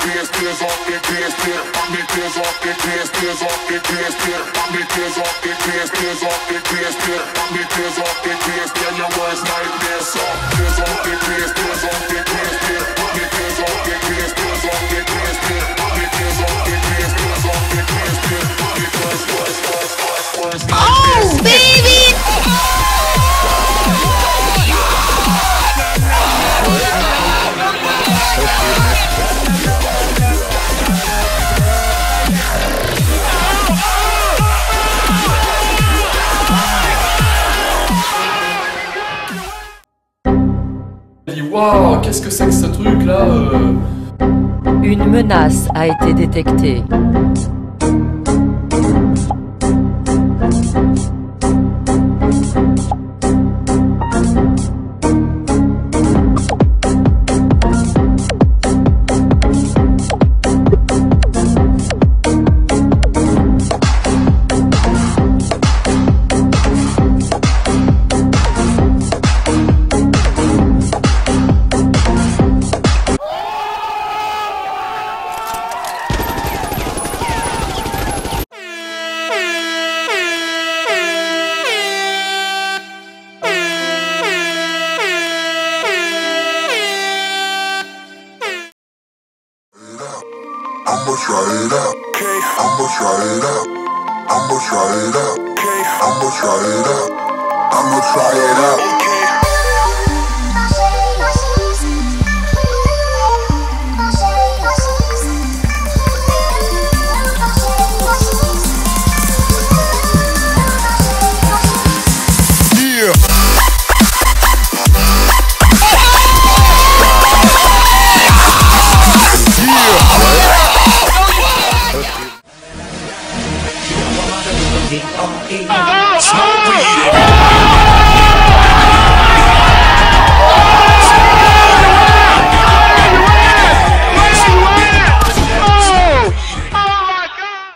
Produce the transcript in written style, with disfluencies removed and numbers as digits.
Oh, baby! Waouh, qu'est-ce que c'est que ce truc là Une menace a été détectée. I'ma try it out. I'ma try it out. I'ma try it out. I'ma try it out. I'ma try it out. Oh,